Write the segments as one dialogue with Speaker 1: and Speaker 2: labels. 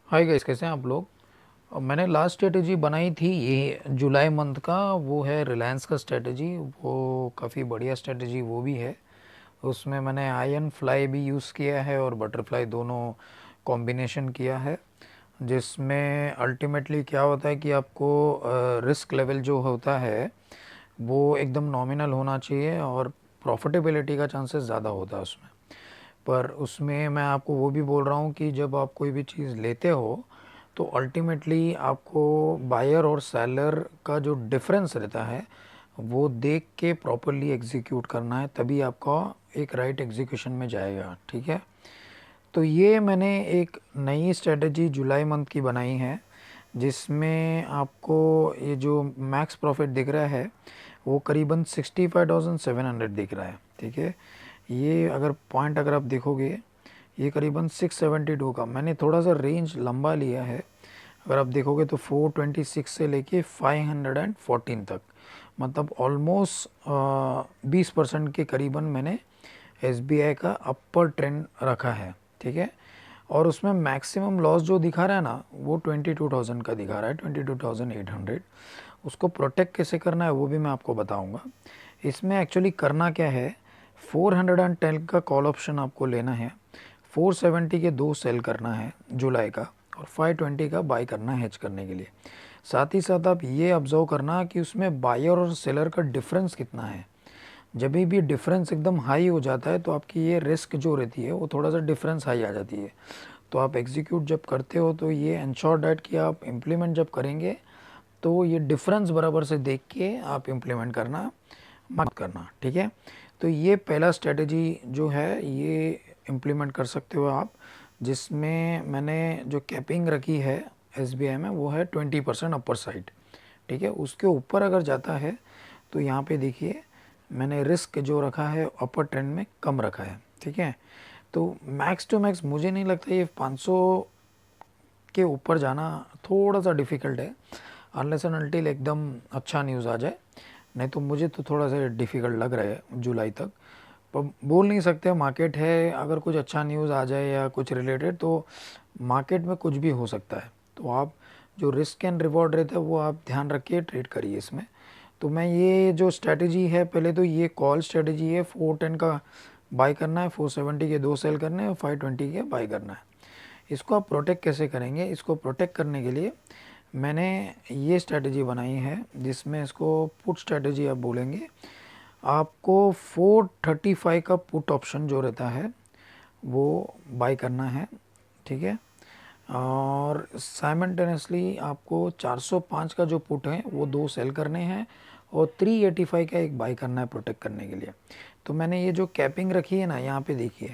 Speaker 1: Hi guys, कैसे हैं आप लोग। मैंने लास्ट स्ट्रेटेजी बनाई थी ये जुलाई मंथ का, वो है रिलायंस का स्ट्रेटेजी। वो काफ़ी बढ़िया स्ट्रेटेजी वो भी है। उसमें मैंने आई एंड फ्लाई भी यूज़ किया है और बटरफ्लाई दोनों कॉम्बिनेशन किया है, जिसमें अल्टीमेटली क्या होता है कि आपको रिस्क लेवल जो होता है वो एकदम नॉमिनल होना चाहिए और प्रॉफिटेबिलिटी का चांसेस ज़्यादा होता है उसमें। पर उसमें मैं आपको वो भी बोल रहा हूँ कि जब आप कोई भी चीज़ लेते हो तो अल्टीमेटली आपको बायर और सेलर का जो डिफरेंस रहता है वो देख के प्रॉपरली एग्जीक्यूट करना है, तभी आपका एक राइट एग्जीक्यूशन में जाएगा। ठीक है, तो ये मैंने एक नई स्ट्रेटजी जुलाई मंथ की बनाई है, जिसमें आपको ये जो मैक्स प्रॉफिट दिख रहा है वो करीबन 65,700 दिख रहा है। ठीक है, ये अगर पॉइंट अगर आप देखोगे ये करीबन 672 का मैंने थोड़ा सा रेंज लंबा लिया है। अगर आप देखोगे तो 426 से लेके 514 तक, मतलब ऑलमोस्ट 20% के करीबन मैंने SBI का अपर ट्रेंड रखा है। ठीक है, और उसमें मैक्सिमम लॉस जो दिखा रहा है ना वो 22,000 का दिखा रहा है, 22,800। उसको प्रोटेक्ट कैसे करना है वो भी मैं आपको बताऊंगा। इसमें एक्चुअली करना क्या है, 410 का कॉल ऑप्शन आपको लेना है, 470 के 2 सेल करना है जुलाई का, और 520 का बाय करना है हेज करने के लिए। साथ ही साथ आप ये ऑब्जर्व करना कि उसमें बायर और सेलर का डिफरेंस कितना है। जब भी डिफरेंस एकदम हाई हो जाता है तो आपकी ये रिस्क जो रहती है वो थोड़ा सा डिफरेंस हाई आ जाती है। तो आप एग्जीक्यूट जब करते हो तो ये इंश्योर डैट कि आप इम्प्लीमेंट जब करेंगे तो ये डिफरेंस बराबर से देख के आप इम्प्लीमेंट करना मत करना। ठीक है, तो ये पहला स्ट्रेटजी जो है ये इम्प्लीमेंट कर सकते हो आप, जिसमें मैंने जो कैपिंग रखी है SBI में वो है 20% अपर साइड। ठीक है, उसके ऊपर अगर जाता है तो यहाँ पे देखिए मैंने रिस्क जो रखा है अपर ट्रेंड में कम रखा है। ठीक है, तो मैक्स टू मैक्स मुझे नहीं लगता ये 500 के ऊपर जाना थोड़ा सा डिफ़िकल्ट है, अनलेस एंड अनटिल एकदम अच्छा न्यूज़ आ जाए। नहीं तो मुझे तो थोड़ा सा डिफ़िकल्ट लग रहा है जुलाई तक, पर बोल नहीं सकते। मार्केट है, अगर कुछ अच्छा न्यूज़ आ जाए या कुछ रिलेटेड तो मार्केट में कुछ भी हो सकता है। तो आप जो रिस्क एंड रिवॉर्ड रहता है वो आप ध्यान रखिए, ट्रेड करिए इसमें। तो मैं ये जो स्ट्रैटेजी है, पहले तो ये कॉल स्ट्रैटेजी है, 410 का बाय करना है, 470 के 2 सेल करने हैं और 520 के बाय करना है। इसको आप प्रोटेक्ट कैसे करेंगे, इसको प्रोटेक्ट करने के लिए मैंने ये स्ट्रैटेजी बनाई है, जिसमें इसको पुट स्ट्रैटेजी आप बोलेंगे। आपको 435 का पुट ऑप्शन जो रहता है वो बाय करना है। ठीक है, और साइमल्टेनियसली आपको 405 का जो पुट है वो 2 सेल करने हैं और 385 का एक बाय करना है प्रोटेक्ट करने के लिए। तो मैंने ये जो कैपिंग रखी है ना, यहाँ पे देखिए,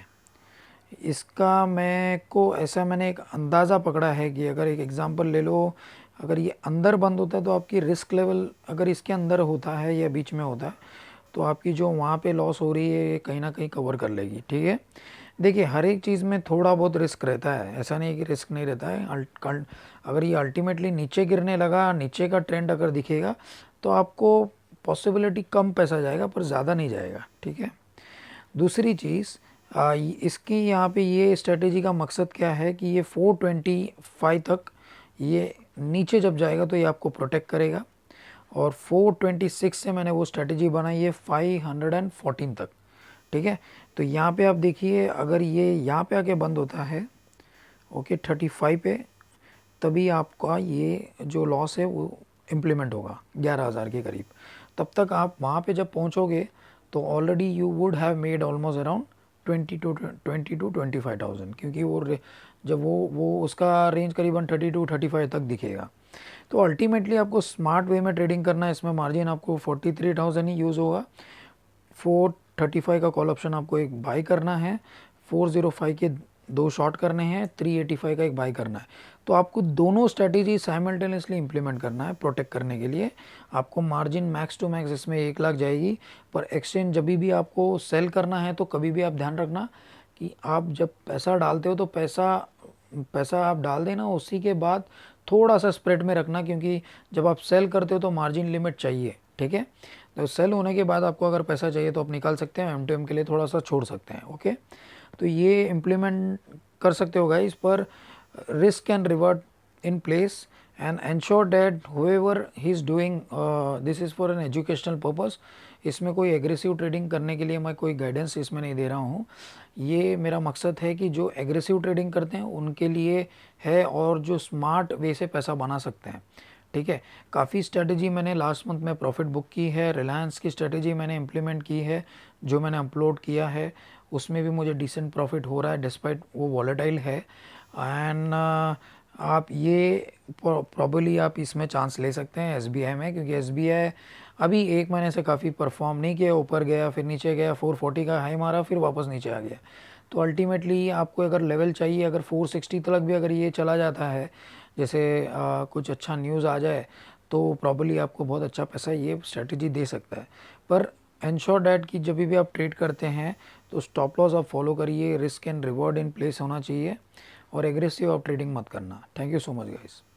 Speaker 1: इसका मैं को ऐसा मैंने एक अंदाज़ा पकड़ा है कि अगर एक एग्जांपल ले लो, अगर ये अंदर बंद होता है तो आपकी रिस्क लेवल अगर इसके अंदर होता है या बीच में होता है तो आपकी जो वहाँ पे लॉस हो रही है ये कहीं ना कहीं कवर कर लेगी। ठीक है, देखिए हर एक चीज़ में थोड़ा बहुत रिस्क रहता है, ऐसा नहीं है कि रिस्क नहीं रहता है। अगर ये अल्टीमेटली नीचे गिरने लगा, नीचे का ट्रेंड अगर दिखेगा तो आपको पॉसिबिलिटी कम पैसा जाएगा पर ज़्यादा नहीं जाएगा। ठीक है, दूसरी चीज़ इसकी यहाँ पे ये स्ट्रेटेजी का मकसद क्या है कि ये 425 तक ये नीचे जब जाएगा तो ये आपको प्रोटेक्ट करेगा, और 426 से मैंने वो स्ट्रेटेजी बनाई है 514 तक। ठीक है, तो यहाँ पे आप देखिए अगर ये यहाँ पे आके बंद होता है ओके 35 पे, तभी आपका ये जो लॉस है वो इम्प्लीमेंट होगा 11,000 के करीब। तब तक आप वहाँ पे जब पहुँचोगे तो already you would have made almost around 20 to 25,000, क्योंकि जब वो उसका रेंज करीबन 32-35 तक दिखेगा। तो अल्टीमेटली आपको स्मार्ट वे में ट्रेडिंग करना है। इसमें मार्जिन आपको 43,000 ही यूज़ होगा। 435 का कॉल ऑप्शन आपको एक बाय करना है, 405 के 2 शॉर्ट करने हैं, 385 का एक बाय करना है। तो आपको दोनों स्ट्रैटेजी साइमल्टेनियसली इंप्लीमेंट करना है प्रोटेक्ट करने के लिए। आपको मार्जिन मैक्स टू मैक्स इसमें 1 लाख जाएगी, पर एक्सचेंज जब भी आपको सेल करना है तो कभी भी आप ध्यान रखना कि आप जब पैसा डालते हो तो पैसा आप डाल देना, उसी के बाद थोड़ा सा स्प्रेड में रखना, क्योंकि जब आप सेल करते हो तो मार्जिन लिमिट चाहिए। ठीक है, तो सेल होने के बाद आपको अगर पैसा चाहिए तो आप निकाल सकते हैं, M2M के लिए थोड़ा सा छोड़ सकते हैं। ओके, तो ये इम्प्लीमेंट कर सकते हो गाइस। पर risk and reward in place and ensure that whoever he is doing this is for an educational purpose. इसमें कोई एग्रेसिव ट्रेडिंग करने के लिए मैं कोई गाइडेंस इसमें नहीं दे रहा हूँ। ये मेरा मकसद है कि जो एग्रेसिव ट्रेडिंग करते हैं उनके लिए है और जो स्मार्ट वे से पैसा बना सकते हैं। ठीक है, काफ़ी स्ट्रेटजी मैंने लास्ट मंथ में प्रॉफिट बुक की है। रिलायंस की स्ट्रेटजी मैंने इम्प्लीमेंट की है, जो मैंने अपलोड किया है उसमें भी मुझे डिसेंट प्रॉफिट हो रहा है डिस्पाइट वो वॉलेटाइल है। एंड आप ये प्रॉबली आप इसमें चांस ले सकते हैं एसबीआई में, क्योंकि एसबीआई अभी एक महीने से काफ़ी परफॉर्म नहीं किया, ऊपर गया फिर नीचे गया, 440 का हाई मारा फिर वापस नीचे आ गया। तो अल्टीमेटली आपको अगर लेवल चाहिए, अगर 460 तक भी अगर ये चला जाता है, जैसे कुछ अच्छा न्यूज़ आ जाए, तो प्रॉबली आपको बहुत अच्छा पैसा ये स्ट्रेटजी दे सकता है। पर इंश्योर डैट कि जब भी आप ट्रेड करते हैं तो स्टॉप लॉस आप फॉलो करिए, risk and reward in place होना चाहिए और एग्रेसिव आप ट्रेडिंग मत करना। Thank you so much guys.